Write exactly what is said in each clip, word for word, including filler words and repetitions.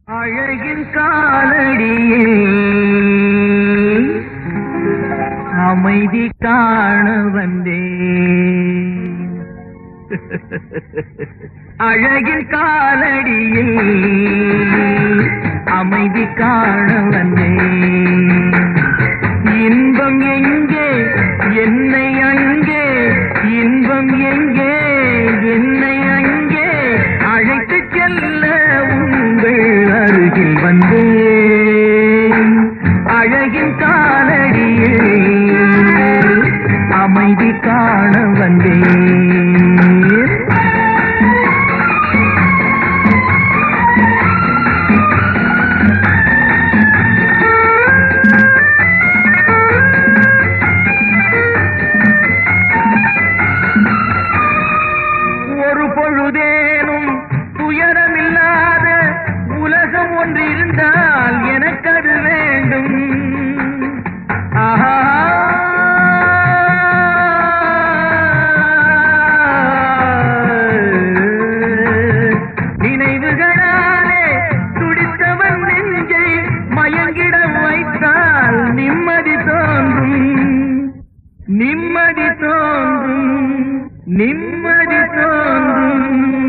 அழகின் காலடியில் அமைதி காண வந்தேன். அழகின் காலடியில் அமைதி காண வந்தேன். இன்பம் எங்கே என்னை அங்கே, இன்பம் எங்கே என்னை அங்கே அழைத்து செல்ல உங்கள் அருகில் வந்தேன். அழகின் காலடியில் அமைதி காண வந்தேன். ஒரு பொழுதேனும் துயரமில்லாத உலகம் ஒன்று இருந்தால் எனக்கு அது வேண்டும். ஆஹா, நினைவுகளாலே துடித்தவன் நெஞ்சை மயங்கிட வைத்தால் நிம்மதி தோன்றும், நிம்மதி தோன்றும், நிம்மதி தோன்றும்.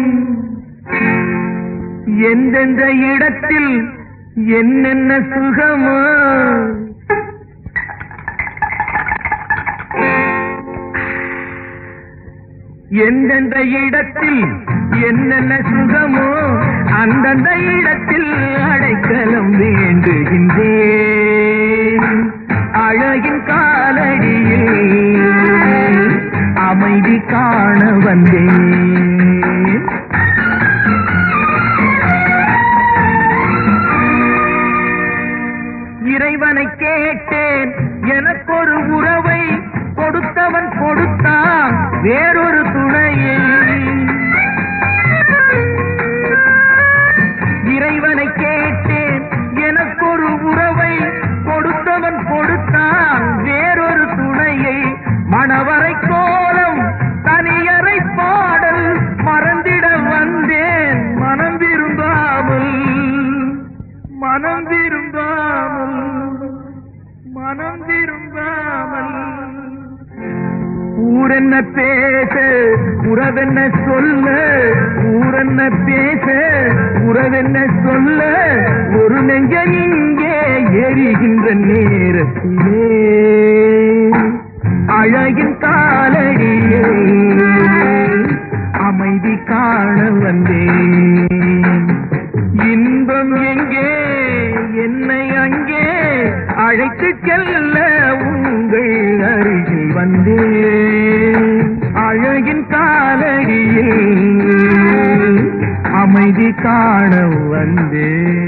எந்தெந்த இடத்தில் என்னென்ன சுகமோ, எந்தெந்த இடத்தில் என்னென்ன சுகமோ அந்தந்த இடத்தில் அடைக்கலம் வேண்டுகின்றேன். அழகின் காலடியில் அமைதி காண வந்தேன். இறைவனை கேட்டேன் எனக்கொரு உறவை, கொடுத்தவன் கொடுத்தான் வேறொரு துணையை. இறைவனை கேட்டேன் எனக்கொரு உறவை, கொடுத்தவன் கொடுத்தான் வேறொரு துணையை. மணவரை கோலம் தனியறை பாடல் மறந்திட வந்தேன். மனம் விரும்பாமல், மனம் விரும்பாமல், மனம் விரும்பாமல். ஊரென்ன பேச உறவென்ன சொல்ல, ஊரென்ன பேச உறவென்ன சொல்ல, ஒரு நெஞ்சம் இங்கே எரிகின்ற நேரத்திலே அழகின் காலடியில் அமைதி காண வந்தேன். இன்பம் எங்கே என்னை அங்கே அழைத்து செல்ல உங்கள் அருகில் வந்தேன். அழகின் காலடியில் அமைதி காண வந்தேன்.